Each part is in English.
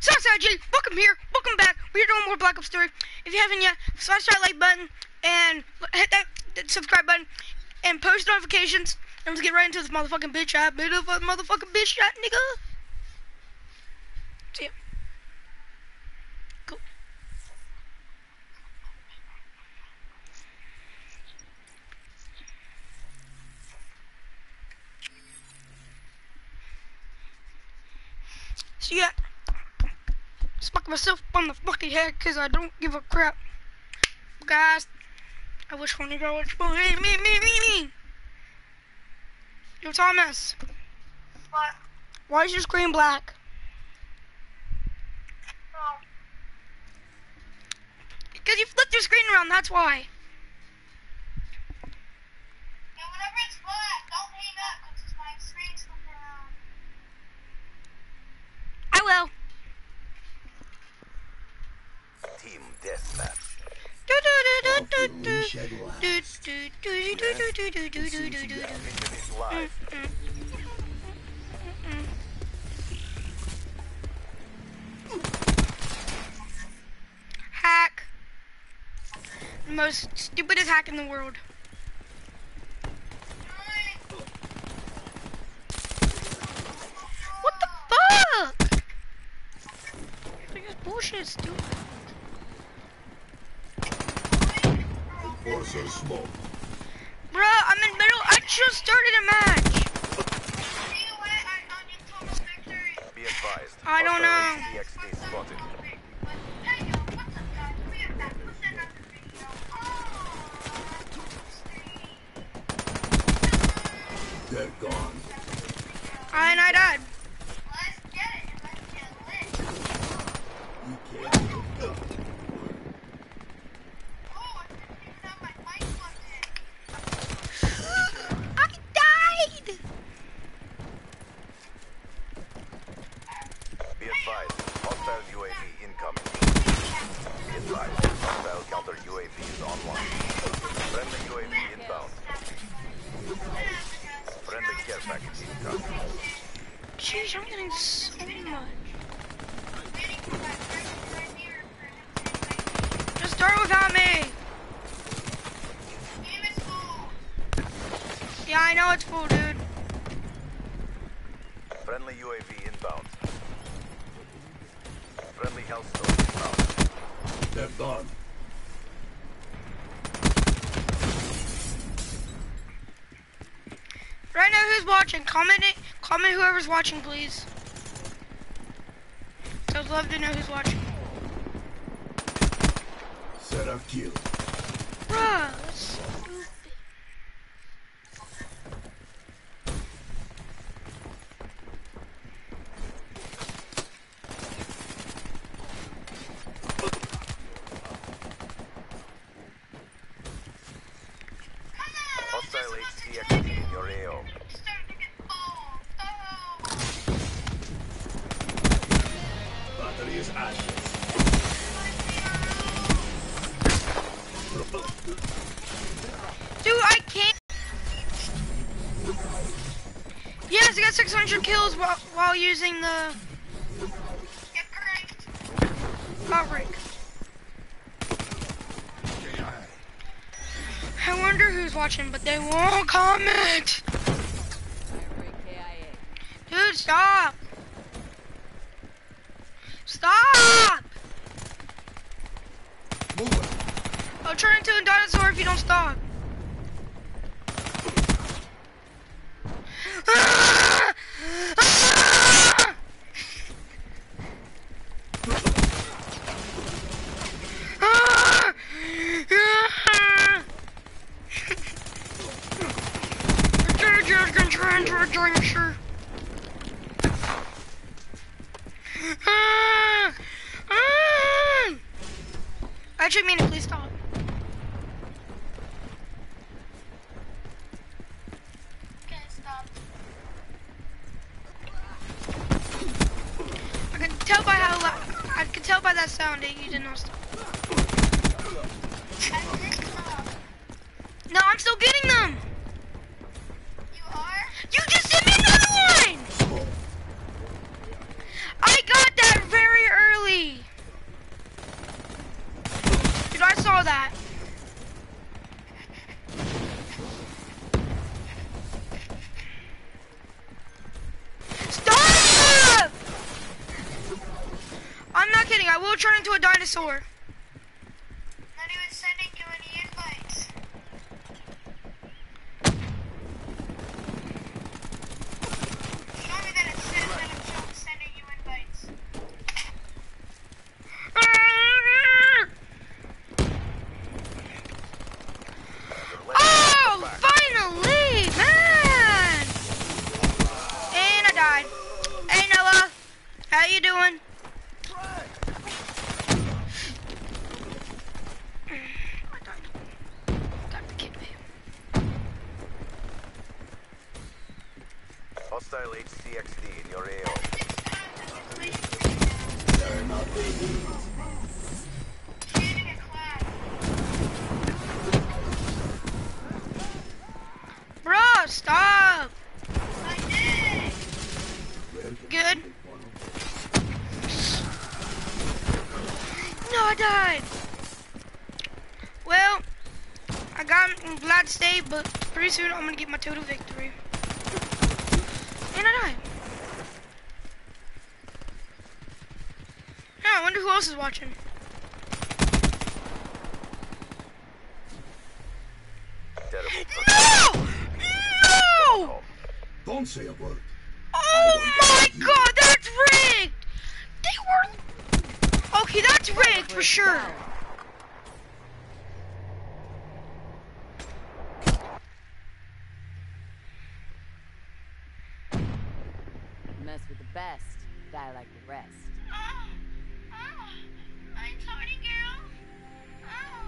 Southside G, welcome here, welcome back. We're doing more Black Ops 3. If you haven't yet, smash that like button and hit that subscribe button and post notifications. And let's get right into this motherfucking bitch chat. Motherfucking bitch chat, nigga. See ya. Cool. So yeah, smack myself on the fucking head because I don't give a crap. Guys, I wish one of y'all would spoon. Hey, me. Yo, Thomas. What? Why is your screen black? Oh. Because you flipped your screen around, that's why. Yeah, whenever it's black, don't hang up because my screen's flipping around. I will. Team deathmatch. Mission is live. Hack. The most stupidest hack in the world. What the fuck? Like this bullshit, stupid. Forza smoke. Bruh, I'm in middle. I just started a match. Be advised. I don't know. EXD spotted. They're gone. And I died. Let's get it and let's get lit. You can't. Oh, I didn't even have my mic plugged in. I died. Be advised. Hostile UAV incoming. Be advised. Hostile counter UAV is online. Friendly UAV inbound. Friendly care package incoming. Jeez, I'm getting so much. Waiting for my friend right here for him to say, Just start without me. game is full. Yeah, I know it's full, dude. Friendly UAV inbound. Friendly Hellstorm inbound. They're gone. Right now, who's watching? Comment whoever's watching, please. I'd love to know who's watching. Set up kill. Bruh, that's stupid. Hostile HCXD in your AO. It's starting to get full. Oh. Battery is ashes. Dude, I can't. Yes, I got 600 kills while using the Get pranked. outbreak. I wonder who's watching, but they won't comment. Dude, stop. Stop. Move it. I'll turn into a dinosaur if you don't stop. Ah! Ah! Ah! Ah! You're gonna turn into a dinosaur. Ah! Ah! I actually mean it, please stop. Okay, stop. I can tell by how loud, I can tell by that sound that you did not stop. I did stop. No, I'm still getting them. You are? You just sent me another one. I got that very I will turn into a dinosaur. Not even sending you any invites. Show me that it says that I'm just sending you invites. Oh, finally, man! And I died. Hey, Noah, how you doing? I died. Got the kid, babe. Hostile HCXD in your AO. They're not AVs. Standing a class. Bro, stop. I did. Good. No, I died. Well, I'm glad to stay, but pretty soon I'm gonna get my total victory. And I died. Yeah, I wonder who else is watching. Terrible. No! No! Don't say a word. Oh my god, that's rigged! They were... Okay, that's rigged for sure. Mess with the best, die like the rest. I'm sorry, girl. Oh.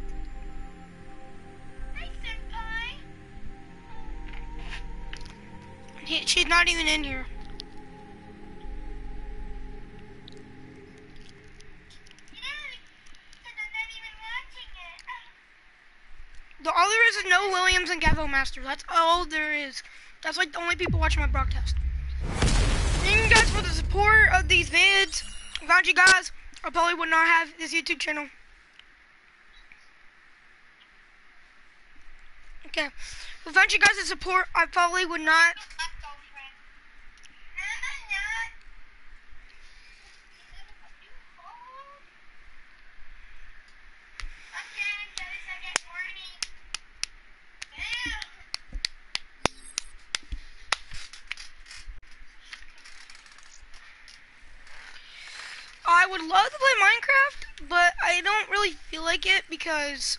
Hey, senpai. She's not even in here. All there is no Williams and Gavo Master. That's all there is. That's like the only people watching my broadcast. Thank you guys for the support of these vids. Without you guys, I probably would not have this YouTube channel. Okay. Without you guys' support, I probably would not. I would love to play Minecraft, but I don't really feel like it because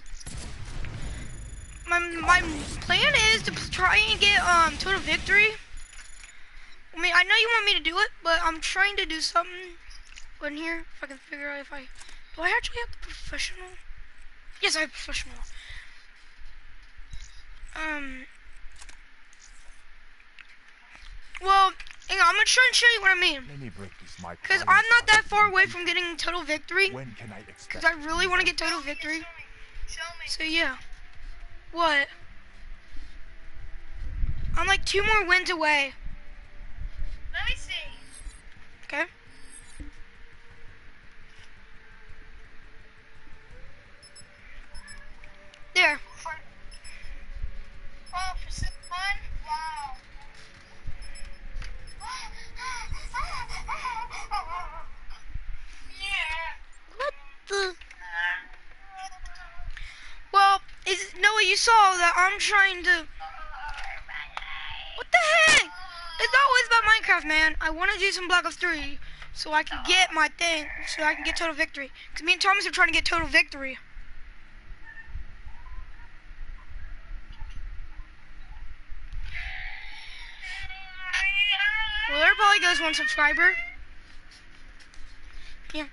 my plan is to try and get total victory. I mean, I know you want me to do it, but I'm trying to do something in here. If I can figure out if I do I actually have the professional? Yes, I have professional. Well, hang on, I'm gonna try and show you what I mean. Let me break this mic. Because I'm not that far away from getting total victory. When can I expect? Because I really want to get total victory. Show me. So yeah. What? I'm like 2 more wins away. Let me see. Okay. There. Oh, for 6 fun? Wow. Yeah. What the? Well, Noah, you saw that I'm trying to. What the heck? It's always about Minecraft, man. I want to do some Black Ops 3 so I can get my thing, so I can get total victory. Because me and Thomas are trying to get total victory. Well, there probably goes 1 subscriber. Yeah.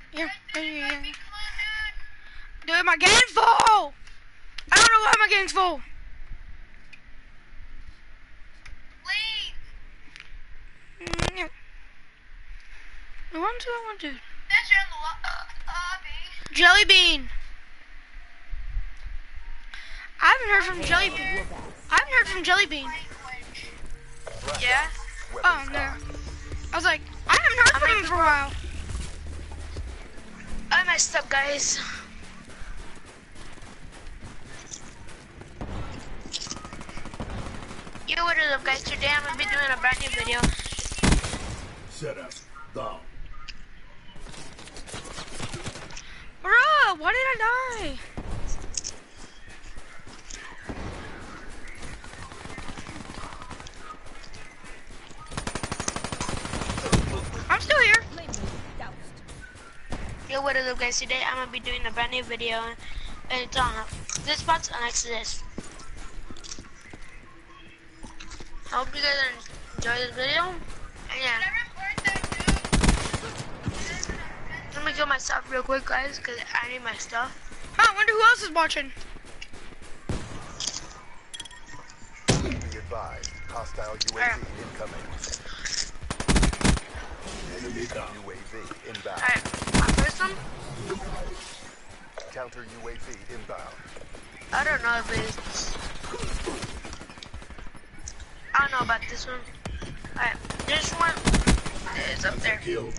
Dude, my game's full! I don't know why my game's full. Leave. Yeah. What do I want to do? That's your lobby. Jelly Bean. I haven't heard from Jelly Bean. I haven't heard from Jelly Bean. Yeah? Oh, no. I was like, I haven't heard from him for a while. I messed up, guys. Yo, what is up, guys? Today I'm gonna be doing a brand new video. Set up. Down. way. I'm still here. Yo, what is up, guys? Today I'm gonna be doing a brand new video, and it's on this spot's next to this. I hope you guys enjoy this video. And yeah, let me kill myself real quick, guys, because I need my stuff. Oh, I wonder who else is watching. Be advised, hostile UAV incoming. Enemy down. UAV inbound. Alright, my first one, Counter UAV inbound. I don't know if it's... I don't know about this one. Alright, this one is up there. Kill.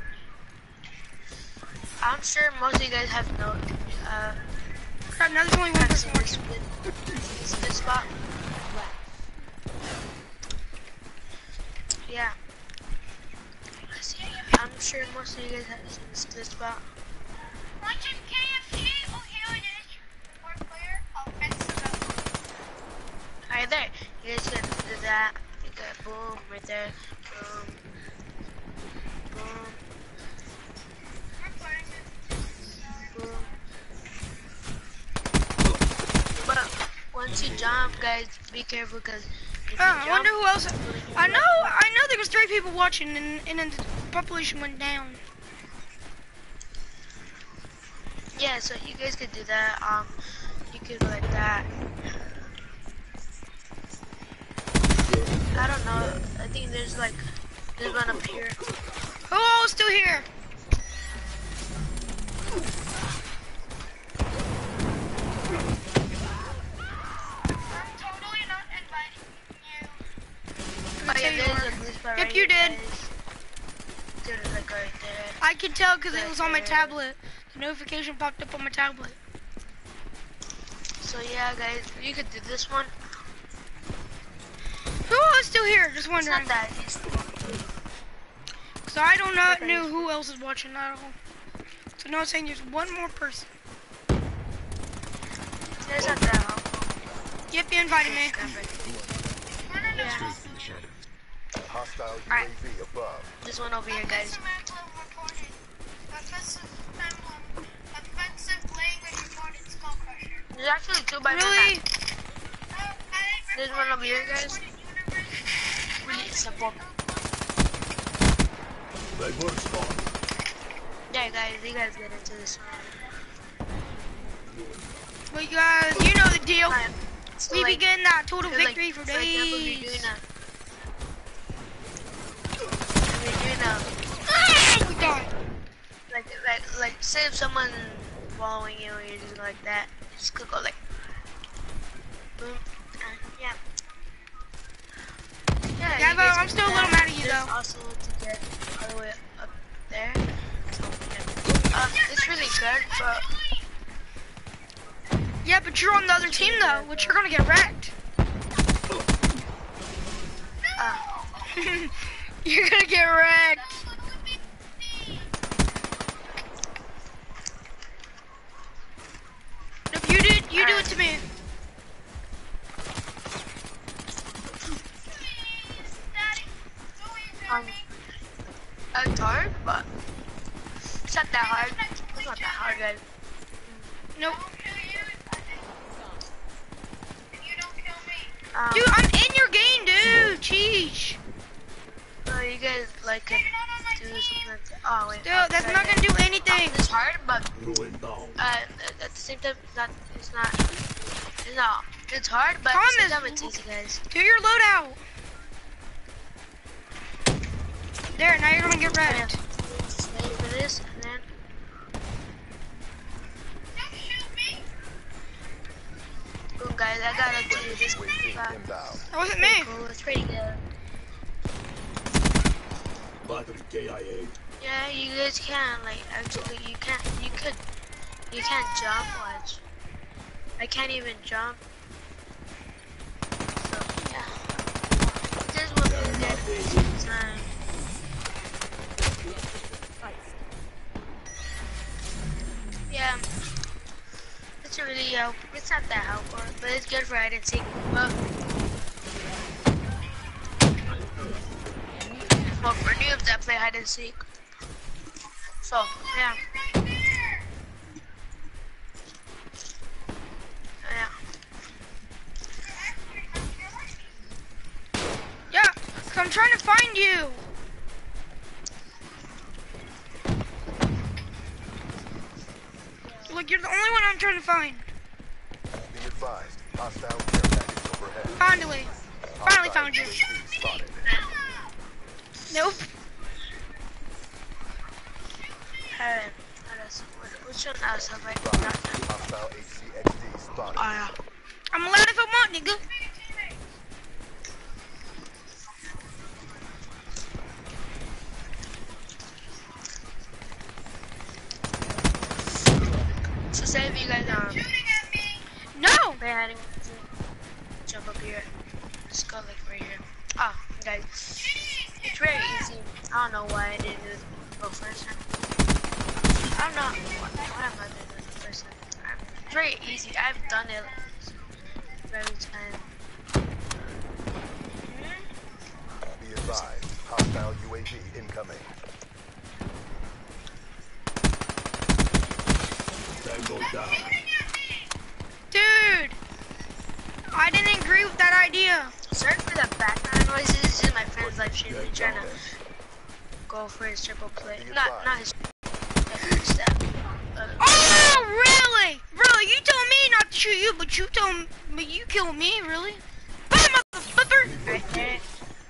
I'm sure most of you guys have no, Crap, now there's only one person watching. this spot. Yeah. I'm sure most of you guys have seen this spot. Watching KFC, oh here it is. More player, offensive. Right there. You guys can do that. You got boom right there. Boom. Boom. Boom. But once you jump, guys, be careful because if you I wonder jump, who else. I know there was 3 people watching, and then the population went down. yeah, so you guys could do that. You could go like that. I don't know. I think there's one up here. Oh, still here. I'm totally not inviting you. Oh yeah, there's a blue spot Yep, right you here, did. guys. There's like right there. I could tell because it Right was on my there. tablet. The notification popped up on my tablet. So yeah, guys, you could do this one. Who else is still here? Just It's wondering. not that easy. So I do not know who else is watching at all. So now I'm saying there's one more person. It's not that hard. Yep, you invited me. Yeah. Hostile Alright. UAV above. This one over here, guys. Offensive language reported skull crusher. There's actually 2 by Really? There's one over here, guys. Really simple. Red word spawn. Yeah, guys, you guys get into this one. But you guys, you know the deal. Alright, so We be like, getting that total like, victory for example, if days. you're doing a, We died. like, say if someone's following you or you're just like that, just click go like, boom, yeah. Yeah, you but guys I'm can still do a little that. mad at you, There's though. also to get all the way up there. It's really good, but Yeah, but you're on the other team though, which you're gonna get wrecked. You're gonna get wrecked. If you do it to me. it's hard, but it's not that hard. It's not that hard, guys. Nope. Um, Dude, I'm in your game, dude. Jeez. so you guys like can do something like that. Oh wait. Dude, that's not gonna do anything. It's hard, but Ruin down. at the same time, it's not. It's hard, but at the same time, it's easy, guys. Do your loadout. There, now you're gonna get wrecked. Just wait for this, and then boom, guys. I got up to this UAV spot. inbound. That wasn't me. Cool, it's pretty good. Battery KIA. Yeah, you guys can actually you can't jump much. I can't even jump. So yeah, this will be good time. Yeah, really help. It's not that helpful, but it's good for hide and seek. Well, for noobs that play hide and seek. So, yeah. Yeah. Yeah, 'cause I'm trying to find you. Look, you're the only one I'm trying to find. Be advised, hostile care package overhead. Finally. Finally Hostile found you. UAV spotted. Nope. Alright. Which one else have I Spotted. got? Hostile HCXD spotted. Oh, yeah. I'm allowed if I want, nigga. So say if you guys No. play hiding, jump up here. Let's go like right here. Oh, guys, it's very easy. I don't know why I didn't go first time. I don't know what am I doing the first time. It's very easy. I've done it very time. Be advised, hostile UAV incoming. Tango down. Dude. I didn't agree with that idea. Sorry for the background noises. This is my friend's live stream. He's trying to go for his triple play. Not his first step. Oh, really? Really? You told me not to shoot you, but you killed me, really? Bye, motherfucker! Right there.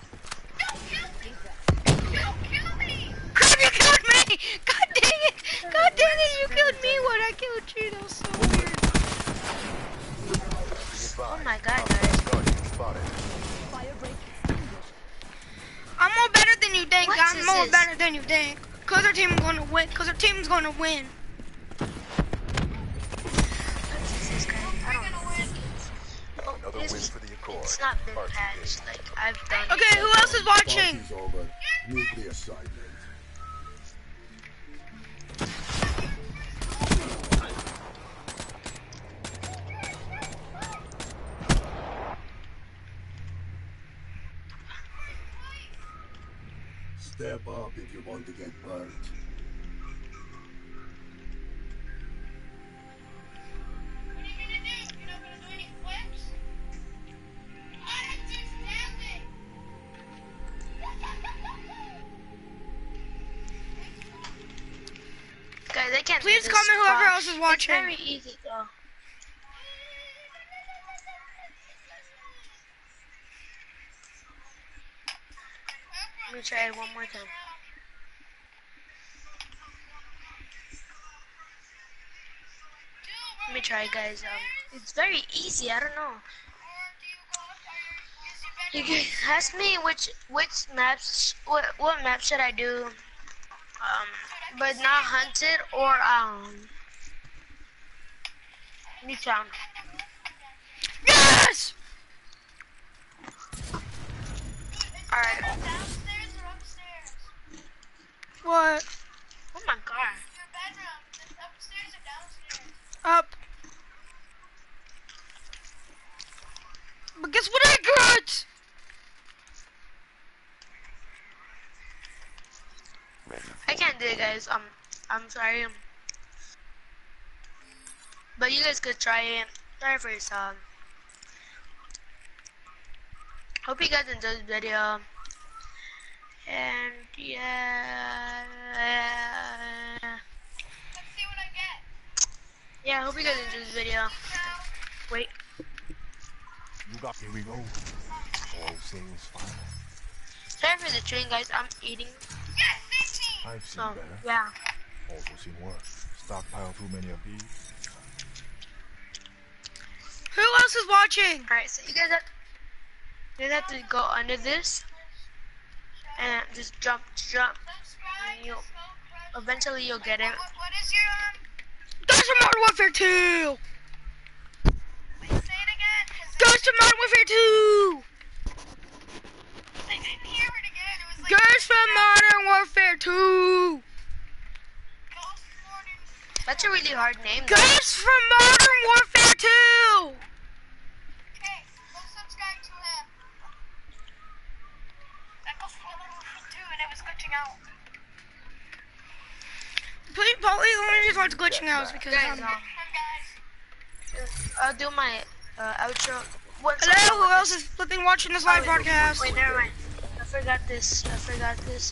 Crap, you killed me! God dang it! God dang it, you killed me when I killed you. That was so weird. Be advised, Oh my god, hostile guys. Guardian spotted. I'm more better than you think. What I'm is more this? better than you think. Cause our team's gonna win. Cause our team's gonna win. What is this guy? I don't think it's... Oh, Another win for the Accord. it's not been RTK. patched. Like, I've done it. Okay, who else is watching? Party's over. Nuclear silent. Step up if you want to get burnt. What are you gonna do? You're not gonna do any flips? I'm just dancing. Guys, I can't do Please this comment whoever spot. else is watching. It's very easy, though. Let me try it one more time. Let me try, guys. It's very easy. I don't know. You guys ask me which maps, what map should I do? But not hunted or Newtown. Yes! All right. Downstairs or upstairs? What? Oh my god. Your bedroom. Is it upstairs or downstairs? Up. But guess what I got? I can't do it, guys. I'm sorry. But you guys could try it. Try it for yourself. Hope you guys enjoyed the video. And yeah. Let's see what I get. Yeah, I hope you guys enjoyed this video. Wait. You got here we go. All things fine. Sorry for the train, guys. I'm eating. Yes, 18. I've seen So, better. yeah. Also seen worse. Stockpile too many of these. Who else is watching? Alright, so you guys have to go under this. And just jump. Subscribe. And you'll, Subscribe. eventually you'll get it. What is your Ghost of Modern Warfare 2! Wait, say it again. 'Cause Ghost of Modern Warfare 2! I didn't hear it again. It was like Ghost of Modern Warfare 2! Ghost Morning. That's a really hard name. Ghost from Modern Warfare too. Okay, go subscribe to him. I go follow him too, and it was glitching out. Probably the only reason why it's glitching out is because Guys, Come guys. I'll do my outro. What's hello, who else is flipping watching this live broadcast? Wait, never mind. I forgot this. I forgot this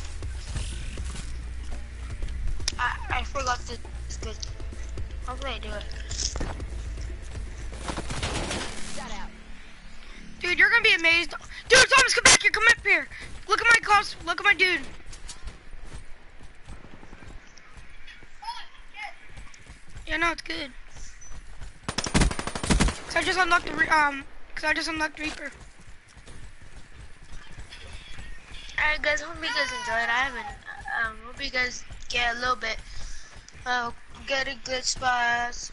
good. Hopefully I do it. Shut out. Dude, you're gonna be amazed. Dude, Thomas, come back here. Come up here. Look at my cost. Look at my dude. Yeah, no, it's good. Cause I just unlocked Reaper. Alright guys, hope you guys enjoyed. I haven't hope you guys get a little bit get a good spots.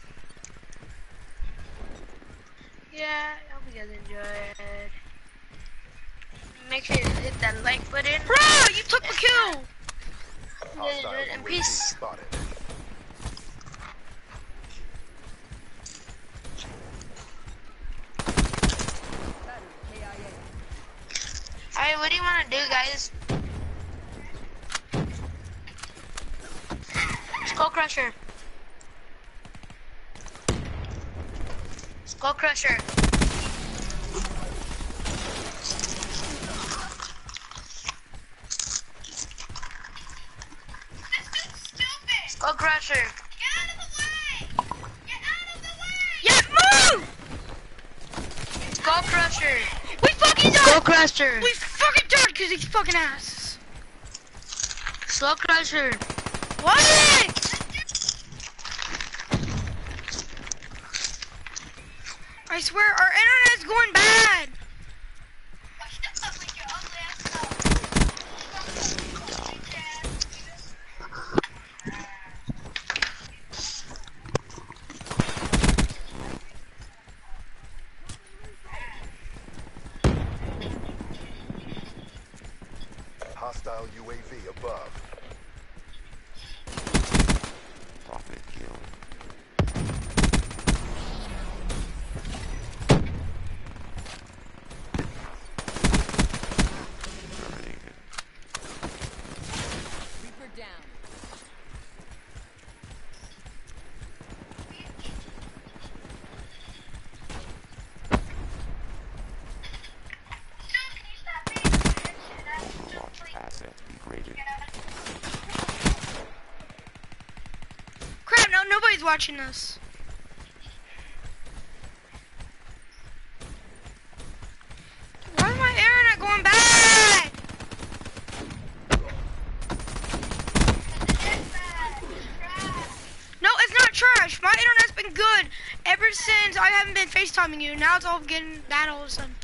Yeah, I hope you guys enjoyed. Make sure to hit that like button. Bro, you took the kill. You guys enjoyed, and peace. Spotted. Alright, what do you want to do, guys? Skull Crusher. Skull Crusher. Skull Crusher. Get out of the way! Get out of the way! Yeah, move! Skull Crusher. We fucking Skull died. Crusher. We fucking died because he's fucking asses. Skull Crusher. What? I swear, our internet's going bad. Shut up with your ugly ass self. Hostile UAV above. Profit kill. Terminated. Reaper down. Can you stop being Overwatch assets degraded. Crap, no, nobody's watching us. Why is my internet going bad? No, it's not trash. My internet's been good ever since I haven't been FaceTiming you. Now it's all getting bad all of a sudden.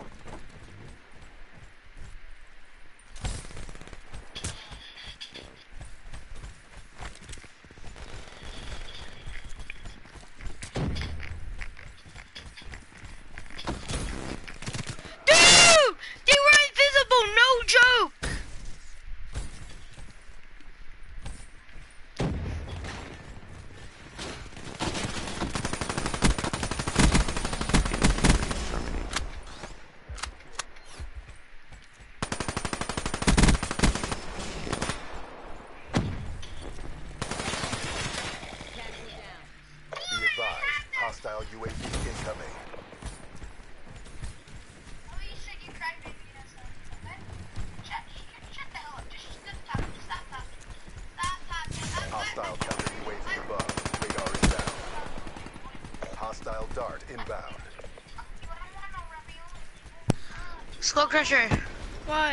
Dude! They were invisible, no joke! Be advised, hostile UAV incoming. Oh, you said you cried baby, that's not okay? Shut the hell up. Just stop talking. Stop talking. Hostile counter UAV above. Radar is down. Hostile dart inbound. Skull Crusher. What?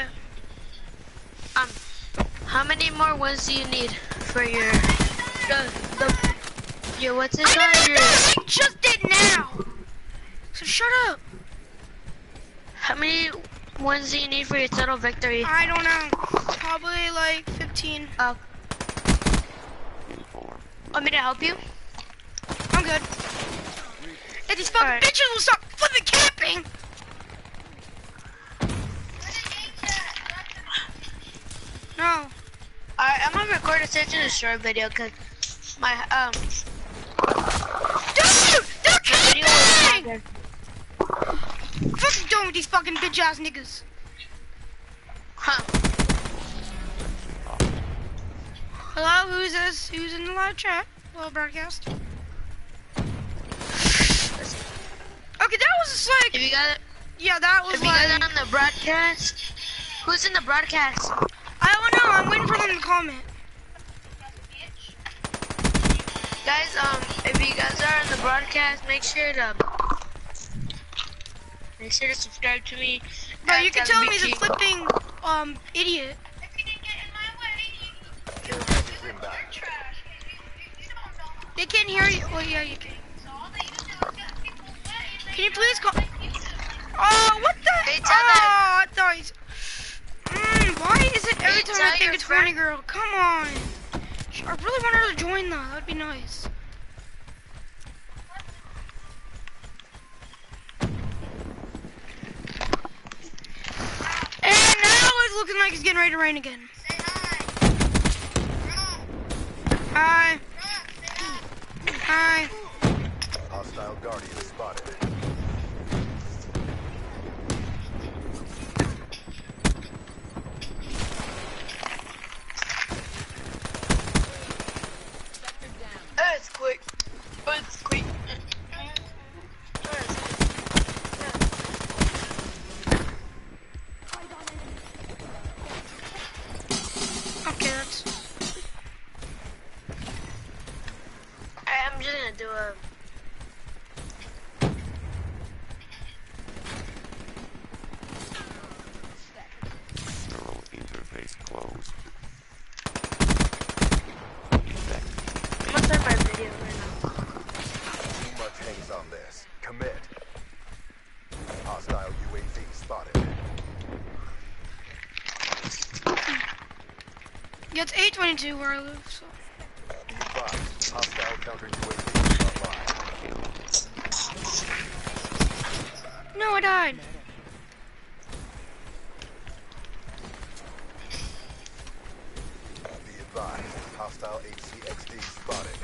How many more ones do you need for your your what's it I called? didn't Your know, I just did now! So shut up. how many ones do you need for your total victory? I don't know. Probably like 15. Want me to help you? I'm good. If these fucking Alright. bitches will stop flipping camping! No. Alright, I'm gonna record a search and destroy video because my Dude! They're scared. I'm fucking done with these fucking bitch ass niggas. Huh. Hello, who's this? Who's in the live chat? Hello, broadcast. Okay, that was just like. If you got it, Yeah, that was if you like. got it on the broadcast, who's in the broadcast? I don't know. I'm waiting for them to comment. Guys, if you guys are in the broadcast, make sure to subscribe to me. Bro, you can at tell me the LBG. flipping idiot. They can't hear you. Well, yeah, you can. Can you please call? Oh, what the? Hey, tell Oh, I thought he's. Why is it every Hey, time tell I think your it's friend- Horny Girl? Come on. I really want her to join though. That'd be nice. And now it's looking like it's getting ready to rain again. Hi. Hi. Hostile Guardian spotted. Earthquake. Earthquake. Okay, that's. I'm just gonna do a. Neural interface closed. I'm gonna start my video right now. Too much hangs on this. Commit. Hostile UAV spotted. Yeah, it's 8:22 where I live. So. Be advised. Hostile counter UAV online. No, I died. Be advised. Hostile HCXD spotted.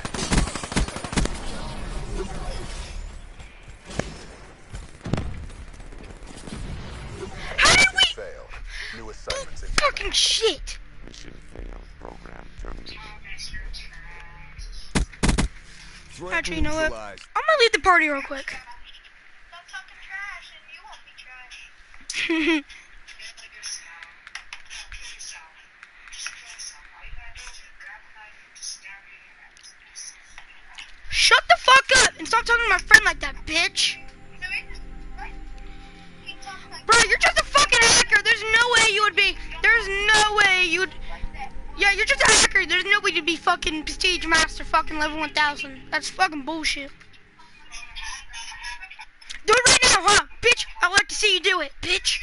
How did we? Fail. New assignments in Fucking shit. Mission failed. Program terminated. Actually, you know what? I'm gonna leave the party real quick. Stop talking trash and you won't be trash. Shut the fuck up and stop talking to my friend like that, bitch. Bro, you're just a fucking hacker. There's no way you would be. There's no way you would. Yeah, you're just a hacker. There's no way to be fucking prestige master fucking level 1000. That's fucking bullshit. Do it right now, huh? Bitch, I'd like to see you do it, bitch.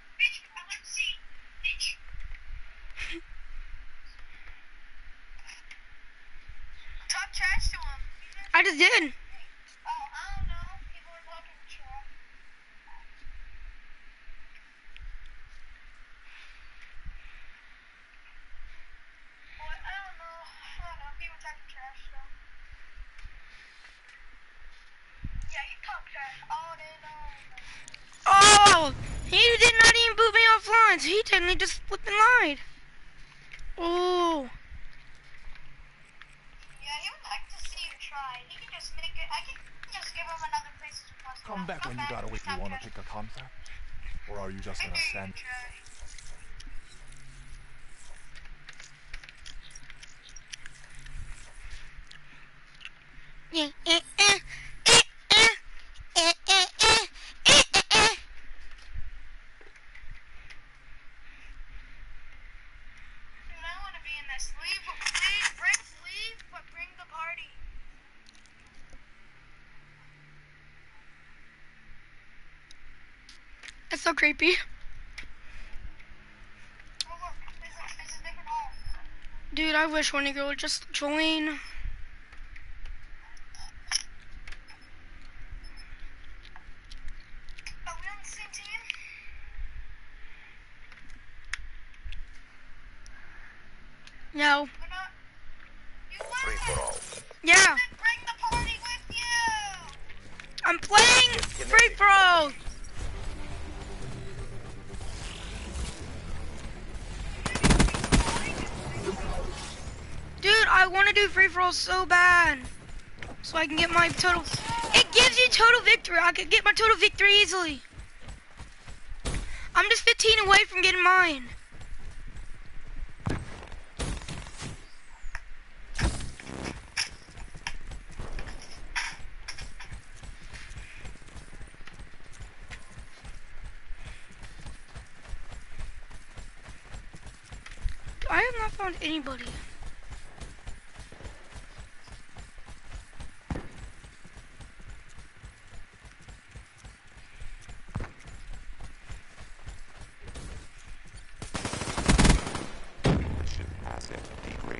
Talk trash to him. I just did. Oh, I don't know. People are talking trash. Well, I don't know. People talking trash, though. Yeah, you talk trash all day long. Oh, he did not even boot me offline, so he technically just flipping lied. Oh, Yeah, he would like to see you try. He can just make it. I can just give him another place to post. Come back when you gotta wait. You wanna pick a contact? Or are you just gonna stand? yeah, Dude, I want to be in this. Leave, but bring the party. that's so creepy. Oh, look, there's a different hall. Dude, I wish Horny Girl would just join. Are we on the same team? No. We're not. You Free won. for all. Yeah, Bring the party with you. I'm playing I want to do free for all so bad, so I can get my total. It gives you total victory. I could get my total victory easily. I'm just 15 away from getting mine. I have not found anybody. Mission asset degraded.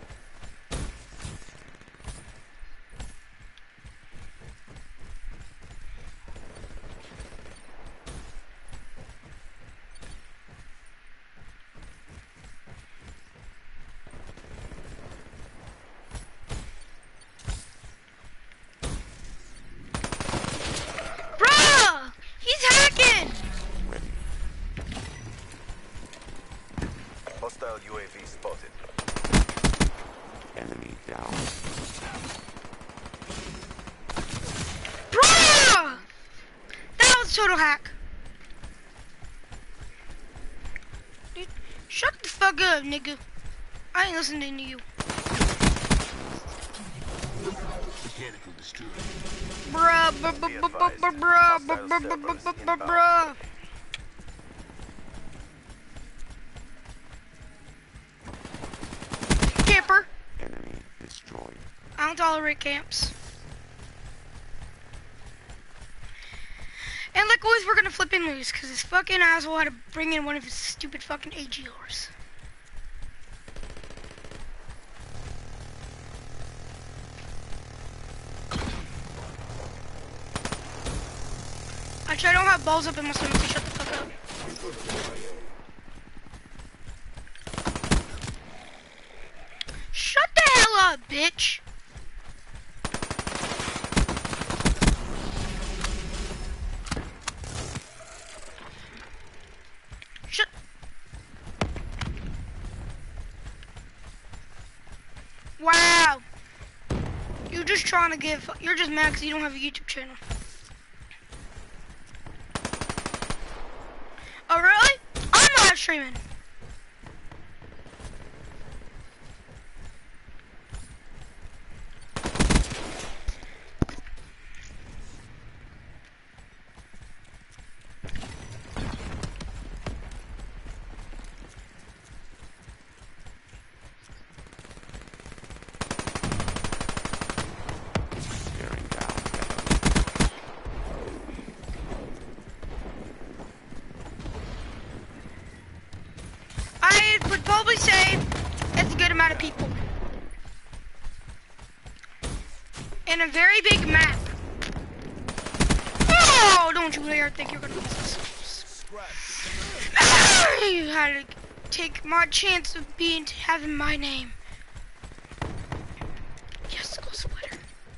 Bruh! He's hacking! Ready. Hostile UAV spotted. Enemy down. Bruh! That was total hack. Dude, shut the fuck up, nigga. I ain't listening to you. Mechanical destroyed. Bruh, bruh. Camper. Enemy destroyed. I don't tolerate camps. And like always, we're gonna flip and lose because this fucking asshole had to bring in one of his stupid fucking AGRs. Actually, I don't have balls up in my stomach, so shut the fuck up. Shut the hell up, bitch. Shut. Wow. You're just trying to give. You're just mad because you don't have a YouTube channel. Oh, really? I'm live streaming. Bearing down. I would probably say it's a good amount of people. And a very big map. Oh, don't you dare think you're gonna miss this. You had to take my chance of having my name. Yes, go splitter.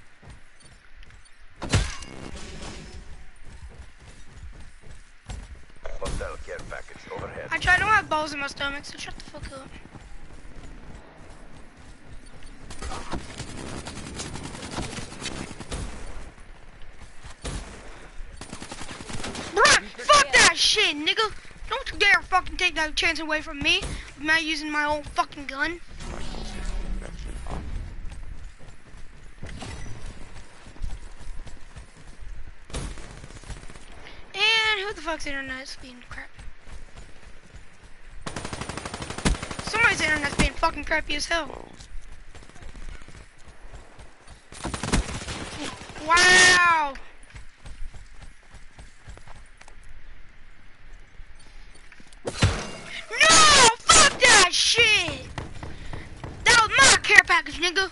Hostile care package overhead. I don't have balls in my stomach, so shut the fuck up. Bruh, fuck that shit, nigga. Don't you dare fucking take that chance away from me with me using my own fucking gun. Infection up. And who the fuck's internet's being crap? Somebody's internet's being fucking crappy as hell. Closed. Wow. No! Fuck that shit! That was my care package, nigga.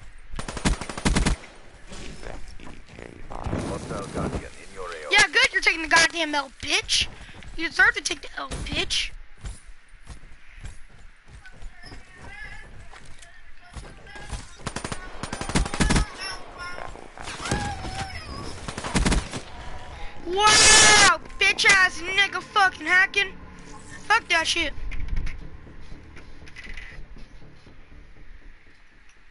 Effect EKI. Hostile Guardian in your AO. Yeah, good, you're taking the goddamn L, bitch. You deserve to take the L, bitch. Wow, bitch ass nigga fucking hacking. Fuck that shit.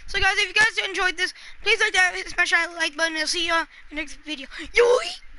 So guys, if you guys enjoyed this, please like that, smash that like button, and I'll see you in the next video. Yoy!